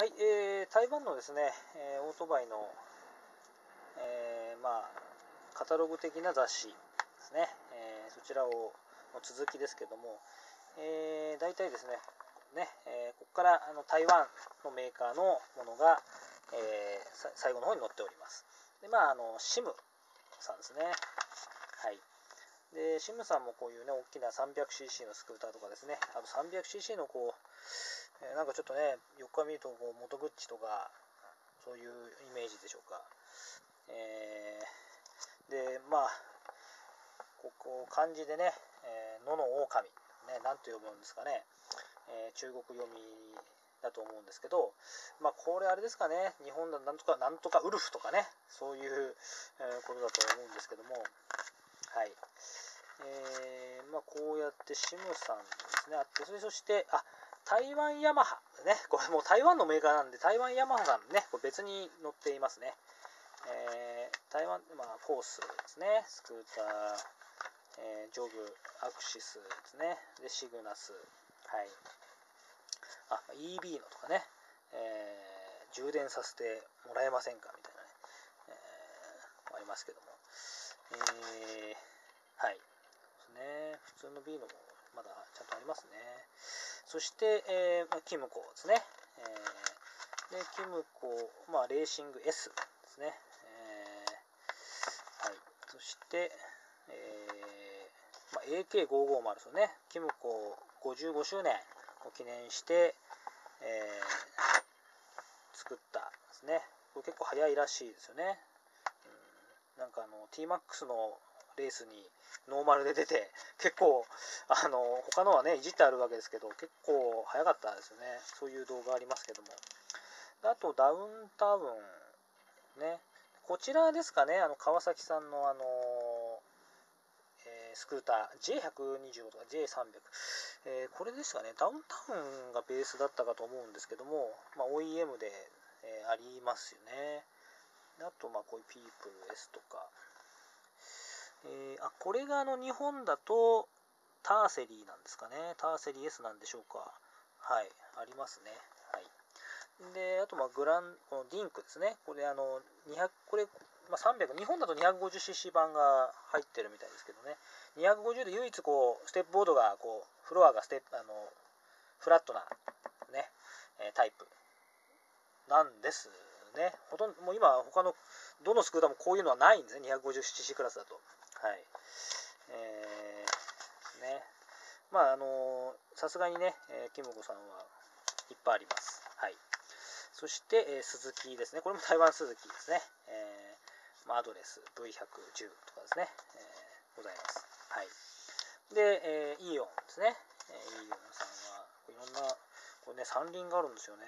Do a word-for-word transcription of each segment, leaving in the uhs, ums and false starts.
はい、えー、台湾のですね、えーオートバイの、えーまあ、カタログ的な雑誌ですね、えーそちらをの続きですけども、えー、大体ですね、ねえーここからあの台湾のメーカーのものが、えー最後の方に載っております。で、まあ、あのシムさんですね。はい。で、シムさんもこういうね、大きな さんびゃくシーシー のスクーターとかですね、あと さんびゃくシーシー のこう、えーなんかちょっとね、横から見るとこうモトグッチとか、そういうイメージでしょうか。えーで、まあ、ここ漢字でね、えー野の狼、ね、なんと読むんですかね、えー中国読みだと思うんですけど、まあ、これあれですかね、日本だとなんとか、なんとかウルフとかね、そういう、えーことだと思うんですけども、はい。えーまあ、こうやってシムさんですね、あって、それそして、あ、台湾ヤマハね、これもう台湾のメーカーなんで、台湾ヤマハさんね、これ別に載っていますね。えー台湾、まあ、フォースですね、スクーター、えージョブ、アクシスですね、で、シグナス、はい。あ、イービー のとかね、えー充電させてもらえませんかみたいなね、えーありますけども、えーはい。ね、普通の B のもまだちゃんとありますね。そして、えー、キムコですね。えー、で、キムコ、まあ、レーシング S ですね。えー、はい。そして、えーまあ、エーケーごひゃくごじゅう ですよね。キムコごじゅうごしゅうねんを記念して、えー、作ったですね。これ結構早いらしいですよね。うん、なんかあの ティーマックス のレースにノーマルで出て、結構あの他のはねいじってあるわけですけど、結構早かったですよね。そういう動画ありますけども、あとダウンタウンね、こちらですかね、あの川崎さんのあの、えー、スクーター ジェイひゃくにじゅうご とか ジェイさんびゃく、えー、これですかね、ダウンタウンがベースだったかと思うんですけども、まあ、オーイーエム で、えー、ありますよね。あとまあこういうピープル S とか、えー、あ、これがあの日本だとターセリーなんですかね。ターセリー S なんでしょうか。はい、ありますね。はい。で、あとまあグラン、このディンクですね。これあのにひゃく、これ、まあ、さんびゃく、日本だと にひゃくごじゅうシーシー 版が入ってるみたいですけどね。にひゃくごじゅうで唯一こうステップボードがこうフロアがステップあのフラットなね、えータイプなんですね。ほとんどもう今他のどのスクーターもこういうのはないんですね。 にひゃくごじゅうシーシー クラスだと。はい。えー、ね。まああのさすがにね、えー、キムコさんはいっぱいあります。はい。そして、えー、スズキですね。これも台湾スズキですね。えーまあ、アドレス ブイひゃくじゅう とかですね、えー、ございます。はい。で、えー、イオンですね。えー、イオンさんは、いろんな、これね、三輪があるんですよね。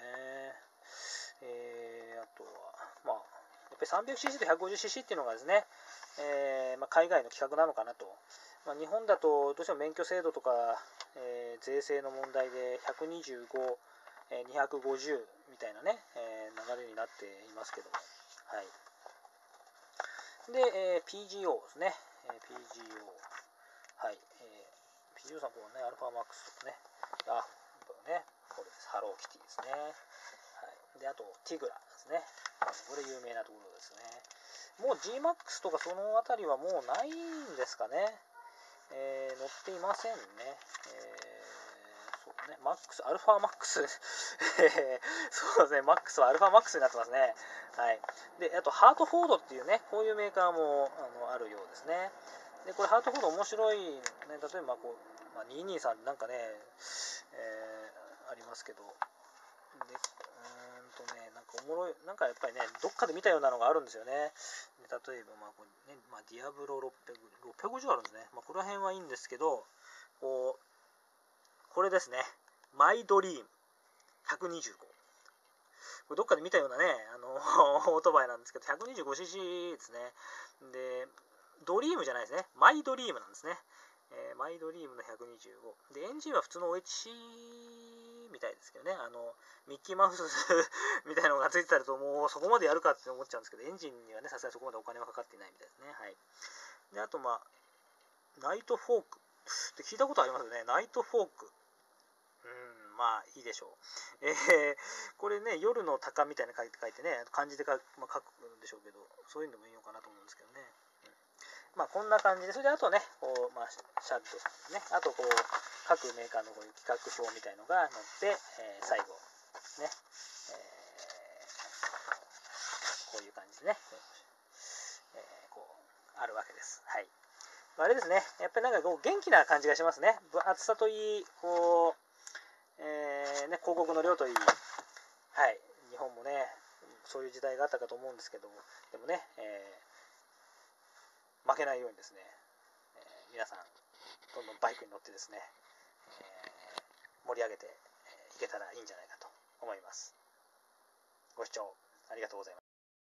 えー、あとは、まあ、やっぱり さんびゃくシーシー と ひゃくごじゅうシーシー っていうのがですね、えーまあ、海外の規格なのかなと。まあ、日本だとどうしても免許制度とか、えー、税制の問題でひゃくにじゅうご、えー、にひゃくごじゅうみたいなね、えー、流れになっていますけども。はい。で、えー、ピージーオー ですね。えー、ピージーオー。はい。えー、ピージーオー さん、このね、アルファマックスとかね。あ、ね、これです。ハローキティですね。はい。で、あと、ティグラですね。これ有名なところですね。もう G マックス とかそのあたりはもうないんですかね。えー、載っていませんね。えー、そうね、マックス、アルファマックス。そうですね、マックスはアルファマックスになってますね。はい。で、あと、ハートフォードっていうね、こういうメーカーもあのあるようですね。で、これ、ハートフォード面白い、ね、例えばこう、まあ、にひゃくにじゅうさんなんかね、えー、ありますけど、で、うーんとね、なんかおもろい、なんかやっぱりね、どっかで見たようなのがあるんですよね。で例えば、まあこうねまあ、ディアブロろっぴゃく、ろっぴゃくごじゅうあるんですね。まあ、この辺はいいんですけど、こう、これですね、マイドリームひゃくにじゅうご。これどっかで見たようなね、あのオートバイなんですけど、ひゃくにじゅうごシーシー ですね。で、ドリームじゃないですね。マイドリームなんですね。えー、マイドリームのひゃくにじゅうご。で、エンジンは普通の オーエイチシー みたいですけどね。あの、ミッキーマウスみたいなのがついてたらと、もうそこまでやるかって思っちゃうんですけど、エンジンにはね、さすがにそこまでお金はかかっていないみたいですね。はい。で、あと、まあ、ナイトフォーク。って聞いたことありますよね。ナイトフォーク。うん、 まあいいでしょう。えー、これね、夜の鷹みたいな書いて書いてね、漢字で書く、まあ、書くんでしょうけど、そういうのもいいのかなと思うんですけどね。うん、まあこんな感じで、それであとね、こう、まあ、シャドウね、あとこう、各メーカーのこういう企画表みたいのが載って、えー、最後、ね、えー、こういう感じでね、えー、こう、あるわけです。はい。あれですね、やっぱりなんかこう元気な感じがしますね。厚さといい、こう、えーね、広告の量といい、はい、日本もね、そういう時代があったかと思うんですけども、でもね、えー、負けないようにですね、えー、皆さん、どんどんバイクに乗ってですね、えー、盛り上げていけたらいいんじゃないかと思います。ご視聴ありがとうございました。